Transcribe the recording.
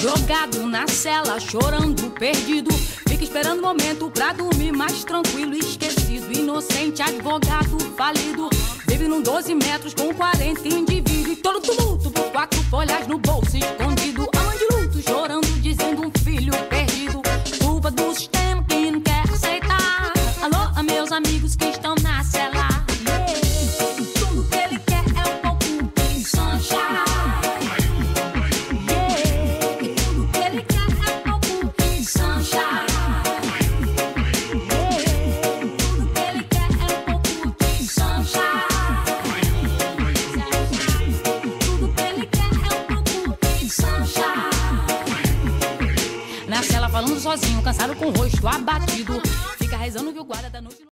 jogado na cela, chorando, perdido. Fica esperando o momento pra dormir mais tranquilo, esquecido. Inocente advogado falido, vive num 12 metros com 40 indivíduos. E todo tumulto por 4 folhas no bolso escondido. A mãe de luto chorando, dizendo um filho perdido. Culpa do sistema que não quer aceitar. Alô, a meus amigos que estão na cela. Tudo que ele quer é um pouco de sunshine. Tudo que ele quer é um pouco de sunshine. Tudo que ele quer é um pouco de sunshine. Tudo que ele quer é um pouco de sunshine. Na cela falando sozinho, cansado com o rosto abatido. Fica rezando que o guarda da noite